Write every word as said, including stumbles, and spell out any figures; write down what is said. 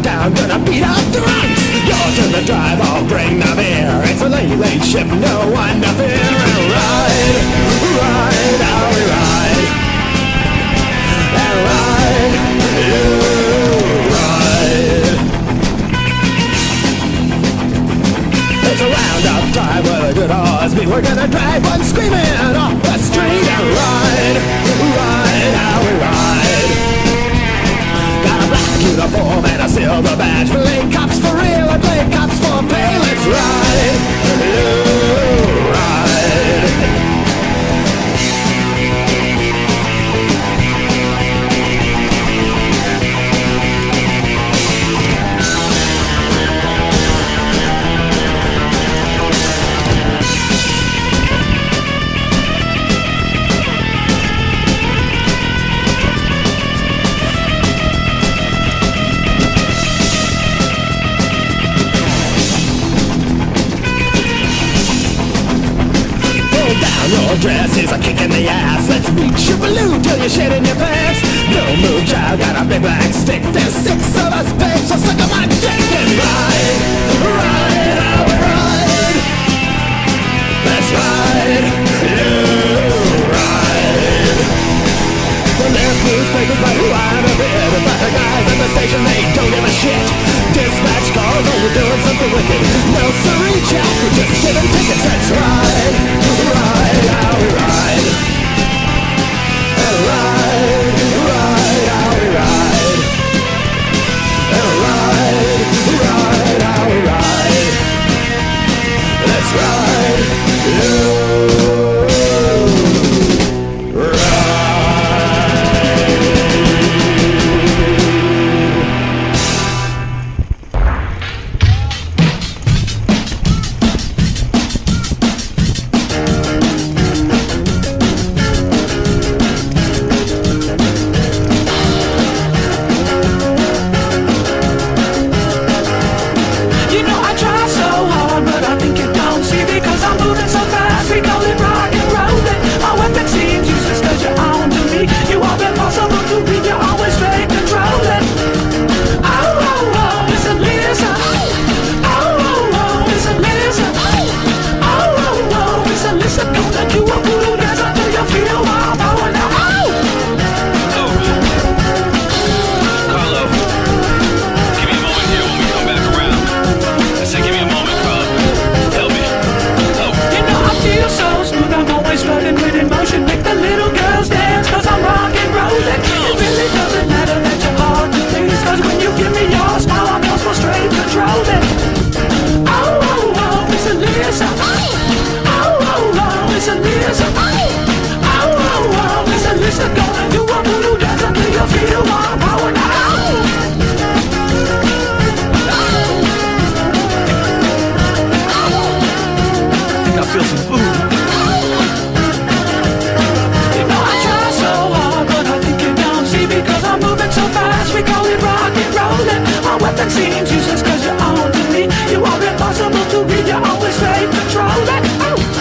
down, gonna beat up drunks. You're to the drive, I'll bring the beer. It's a late, late shift, no one to fear. And ride, ride, how we ride. And ride, you ride. It's a roundup drive with a good horse beat. We're gonna drive one screaming off the street. And ride, ride, how we ride. Got a black uniform and a silver badge. Play cops for real and play cops for pay. Let's ride, you ride. Your dress is a kick in the ass. Let's reach your balloon till you're shit in your pants. No move, child, got a big black stick. There's six of us, babe, so suck on my dick and ride, ride, how we ride. Let's ride, you ride. The left newspapers by who I'm a bit, but the guys at the station, they don't give a shit. Dispatch calls, oh, you're doing something wicked. No siree, Jack, we're just giving tickets. Let's ride, ride, how we ride. And ride, ride, how we ride. And ride, ride, how we ride. Let's ride, you ride. Seems useless cause you're on to me. You are impossible to read, you're always straight controlling. Oh!